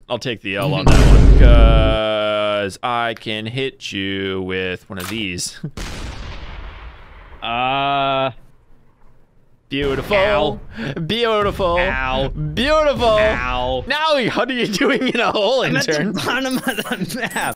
I'll take the L on that one because I can hit you with one of these. Beautiful. Ow. Beautiful. Ow. Beautiful. Ow. Now, what are you doing in a hole in I'm at turn? the bottom of the map.